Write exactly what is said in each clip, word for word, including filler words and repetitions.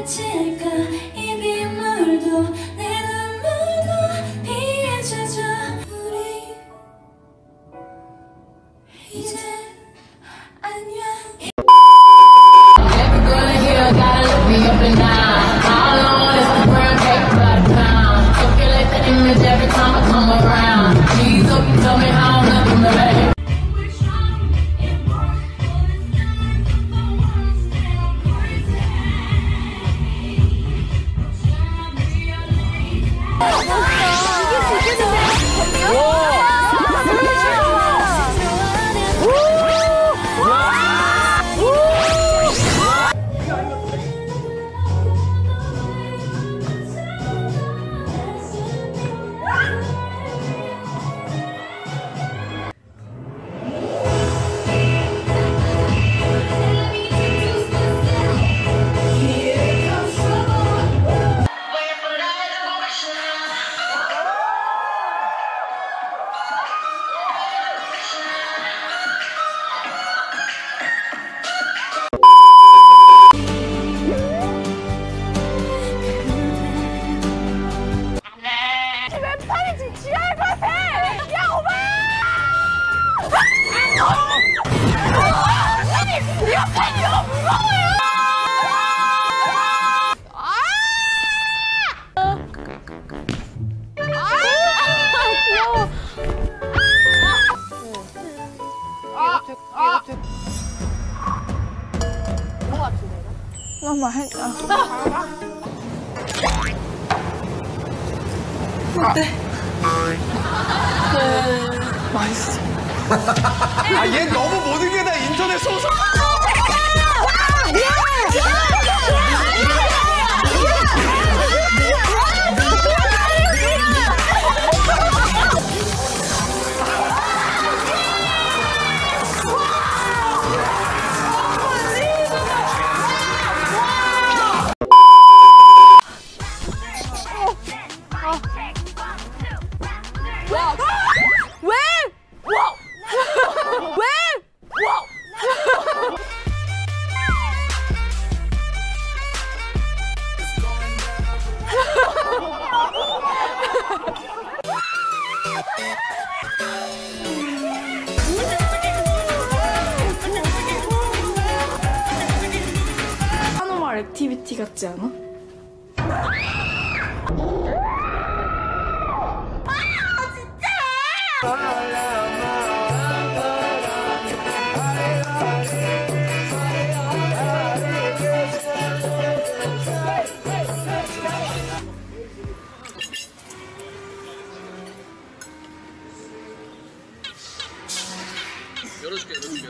스칠까 이 빗물도 내 눈물도 비에 젖어 우리 이제 안녕. Every time I come around, please don't tell me how I'm looking back. 너무 맛있다. 어때? 그... 맛있어. 아, 얘 너무 모든 게 다 인터넷 소설. 한옥마을 액티비티 같지 않아? 열어줄게, 열어줄게.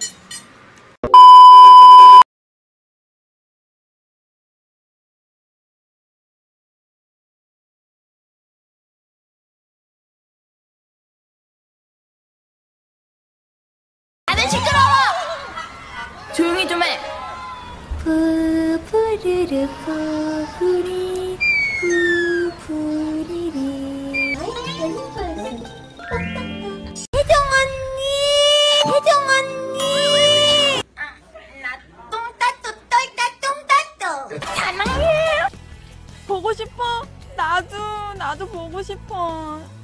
나는 시끄러워! 조용히 좀 해! 푸푸르르 푸푸리 푸푸리리 혜정 언니! 혜정 언니! 나 똥따뚜 똘따 똥따뚜 사랑해! 보고 싶어? 나도 나도 보고 싶어.